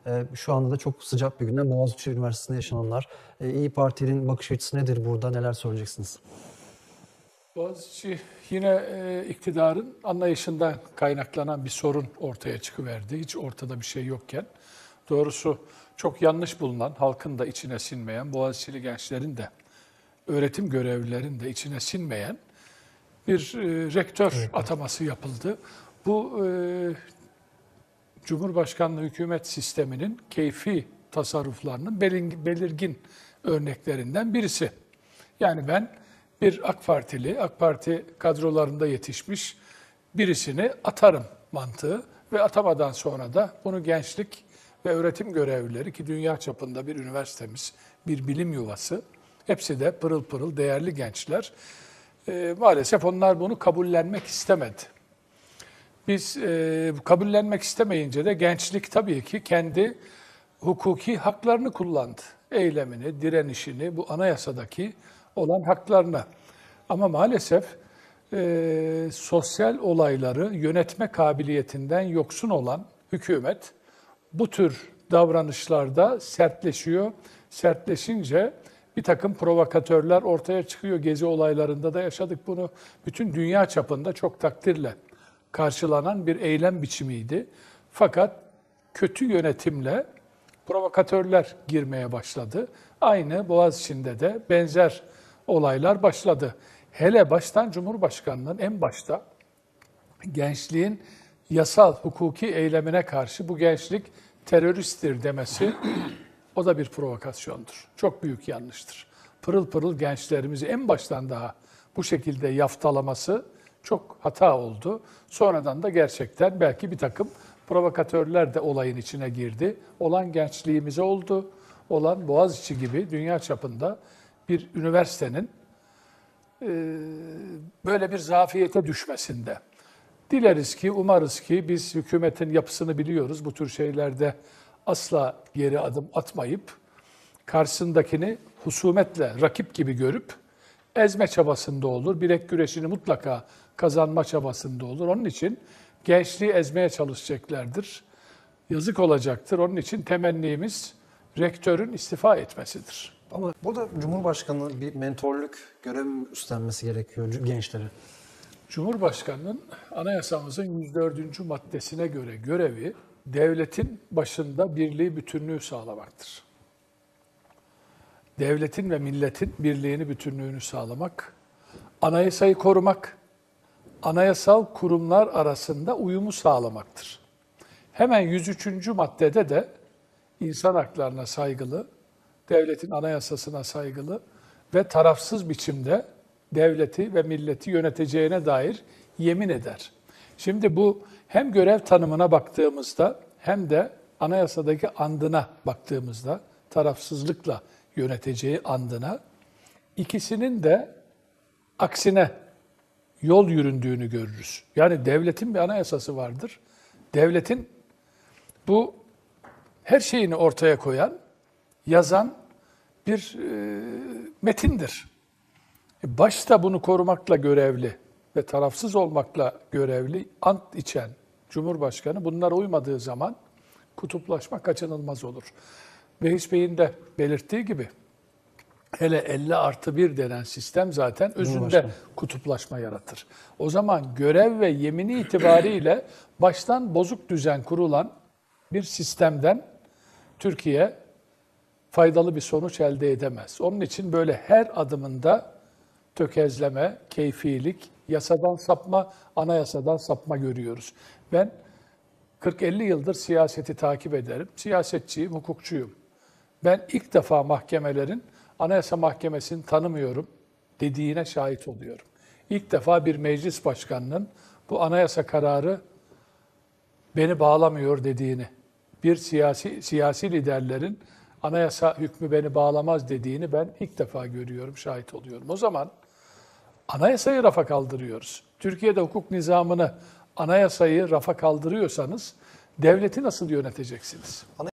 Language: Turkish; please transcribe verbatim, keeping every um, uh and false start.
Ee, şu anda da çok sıcak bir günden Boğaziçi Üniversitesi'nde yaşananlar. Ee, İyi Parti'nin bakış açısı nedir burada? Neler söyleyeceksiniz? Boğaziçi yine e, iktidarın anlayışından kaynaklanan bir sorun ortaya çıkıverdi. Hiç ortada bir şey yokken. Doğrusu çok yanlış bulunan, halkın da içine sinmeyen, Boğaziçi'li gençlerin de, öğretim görevlilerin de içine sinmeyen bir e, rektör Evet. ataması yapıldı. Bu e, Cumhurbaşkanlığı hükümet sisteminin keyfi tasarruflarının belirgin örneklerinden birisi. Yani ben bir AK Partili, AK Parti kadrolarında yetişmiş birisini atarım mantığı ve atamadan sonra da bunu gençlik ve öğretim görevlileri, ki dünya çapında bir üniversitemiz, bir bilim yuvası, hepsi de pırıl pırıl değerli gençler. E, maalesef onlar bunu kabullenmek istemedi. Biz e, kabullenmek istemeyince de gençlik tabii ki kendi hukuki haklarını kullandı. Eylemini, direnişini, bu anayasadaki olan haklarını. Ama maalesef e, sosyal olayları yönetme kabiliyetinden yoksun olan hükümet bu tür davranışlarda sertleşiyor. Sertleşince bir takım provokatörler ortaya çıkıyor. Gezi olaylarında da yaşadık bunu. Bütün dünya çapında çok takdirle karşılanan bir eylem biçimiydi. Fakat kötü yönetimle provokatörler girmeye başladı. Aynı Boğaziçi'nde de benzer olaylar başladı. Hele baştan Cumhurbaşkanı'nın en başta gençliğin yasal, hukuki eylemine karşı bu gençlik teröristtir demesi o da bir provokasyondur. Çok büyük yanlıştır. Pırıl pırıl gençlerimizi en baştan daha bu şekilde yaftalaması çok hata oldu. Sonradan da gerçekten belki bir takım provokatörler de olayın içine girdi. Olan gençliğimize oldu. Olan Boğaziçi gibi dünya çapında bir üniversitenin e, böyle bir zafiyete düşmesinde. Dileriz ki, umarız ki biz hükümetin yapısını biliyoruz. Bu tür şeylerde asla geri adım atmayıp karşısındakini husumetle rakip gibi görüp ezme çabasında olur. Bilek güreşini mutlaka kazanma çabasında olur. Onun için gençliği ezmeye çalışacaklardır. Yazık olacaktır. Onun için temennimiz rektörün istifa etmesidir. Ama burada Cumhurbaşkanı bir mentorluk görevi üstlenmesi gerekiyor gençlere. Cumhurbaşkanının anayasamızın yüz dördüncü maddesine göre görevi devletin başında birliği, bütünlüğü sağlamaktır. Devletin ve milletin birliğini, bütünlüğünü sağlamak, anayasayı korumak, anayasal kurumlar arasında uyumu sağlamaktır. Hemen yüz üçüncü maddede de insan haklarına saygılı, devletin anayasasına saygılı ve tarafsız biçimde devleti ve milleti yöneteceğine dair yemin eder. Şimdi bu hem görev tanımına baktığımızda hem de anayasadaki andına baktığımızda tarafsızlıkla yöneteceği andına ikisinin de aksine yol yüründüğünü görürüz. Yani devletin bir anayasası vardır. Devletin bu her şeyini ortaya koyan, yazan bir e, metindir. Başta bunu korumakla görevli ve tarafsız olmakla görevli ant içen Cumhurbaşkanı bunlara uymadığı zaman kutuplaşma kaçınılmaz olur. Behiç Bey'in de belirttiği gibi hele elli artı bir denen sistem zaten özünde kutuplaşma yaratır. O zaman görev ve yemini itibariyle baştan bozuk düzen kurulan bir sistemden Türkiye faydalı bir sonuç elde edemez. Onun için böyle her adımında tökezleme, keyfilik, yasadan sapma, anayasadan sapma görüyoruz. Ben kırk elli yıldır siyaseti takip ederim. Siyasetçiyim, hukukçuyum. Ben ilk defa mahkemelerin Anayasa Mahkemesi'ni tanımıyorum dediğine şahit oluyorum. İlk defa bir meclis başkanının bu anayasa kararı beni bağlamıyor dediğini, bir siyasi siyasi liderlerin anayasa hükmü beni bağlamaz dediğini ben ilk defa görüyorum, şahit oluyorum. O zaman anayasayı rafa kaldırıyoruz. Türkiye'de hukuk nizamını, anayasayı rafa kaldırıyorsanız devleti nasıl yöneteceksiniz?